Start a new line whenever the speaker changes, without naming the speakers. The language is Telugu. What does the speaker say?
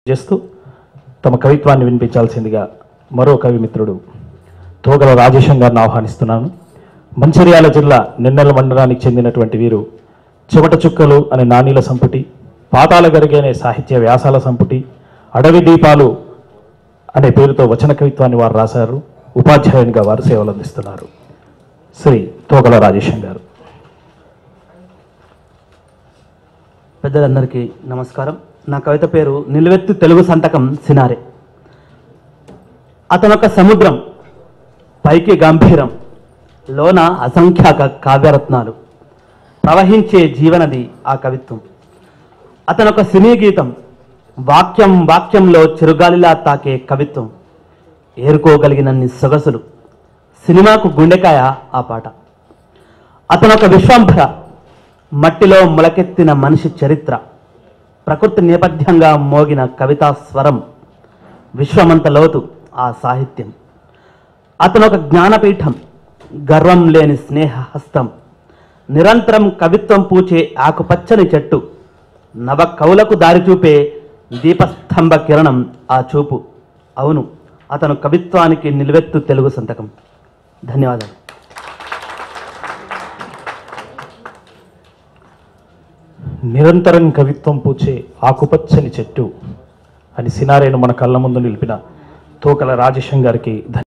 చేస్తూ తమ కవిత్వాన్ని వినిపించాల్సిందిగా మరో కవి మిత్రుడు తోగల రాజేశం గారిని ఆహ్వానిస్తున్నాను. మంచిర్యాల జిల్లా నిన్నెల మండలానికి చెందినటువంటి వీరు చెమట చుక్కలు అనే నాణీల సంపుటి, పాతాల గరిగే అనే సాహిత్య వ్యాసాల సంపుటి, అడవి దీపాలు అనే పేరుతో వచన కవిత్వాన్ని వారు రాశారు. ఉపాధ్యాయునిగా వారు సేవలు అందిస్తున్నారు. శ్రీ తోగల రాజేశం గారు.
పెద్దలందరికీ నమస్కారం. నా కవిత పేరు నిలువెత్తు తెలుగు సంతకం సినారే. అతనొక సముద్రం, పైకి గంభీరం, లోన అసంఖ్యాక కావ్యరత్నాలు, ప్రవహించే జీవనది ఆ కవిత్వం. అతనొక సినీ గీతం, వాక్యం వాక్యంలో చిరుగాలిలా తాకే కవిత్వం. ఏరుకోగలిగినన్ని సొగసులు, సినిమాకు గుండెకాయ ఆ పాట. అతనొక విశ్వంభర, మట్టిలో మొలకెత్తిన మనిషి చరిత్ర, ప్రకృతి నేపథ్యంగా మోగిన కవితా స్వరం, విశ్వమంత లోతు ఆ సాహిత్యం. అతనొక జ్ఞానపీఠం, గర్వం లేని స్నేహ హస్తం, నిరంతరం కవిత్వం పూచే ఆకుపచ్చని చెట్టు, నవ కవులకు దారి చూపే దీపస్తంభ కిరణం ఆ చూపు. అవును, అతను కవిత్వానికి నిలువెత్తు తెలుగు సంతకం. ధన్యవాదాలు.
నిరంతరం కవిత్వం పూచే ఆకుపచ్చని చెట్టు అని సినారేను మన కళ్ళ ముందు నిలిపిన తోకల రాజేశం గారికి